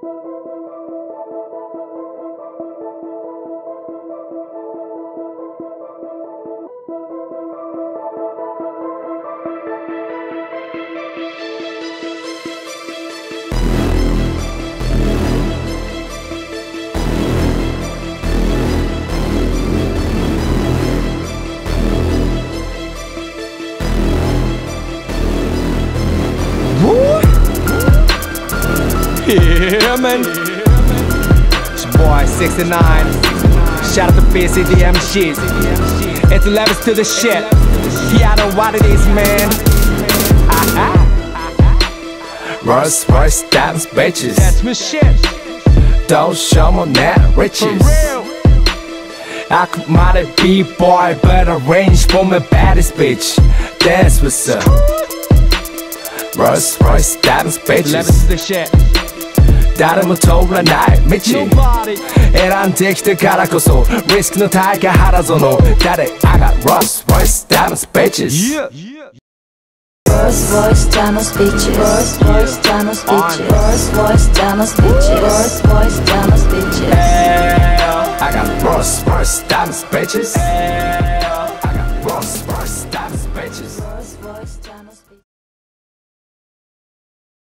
Yeah, man. It's your boy 69. Shout out to BCDMG. It's the levels to the shit. Yeah, I know what it is, man. Rolls-Royce diamonds, bitches. That's my shit. Don't show me net riches. I could might a B-boy, but arrange for my baddest bitch. That's what's up. Rolls-Royce diamonds, bitches. Levels to the shit. 誰も通らない道選んできてからこそリスクの高い原園誰I got Rolls-Royce diamonds bitches Rolls-Royce diamonds bitches Rolls-Royce diamonds bitches Rolls-Royce diamonds bitches Rolls-Royce diamonds bitches I got Rolls-Royce diamonds bitches I got Rolls-Royce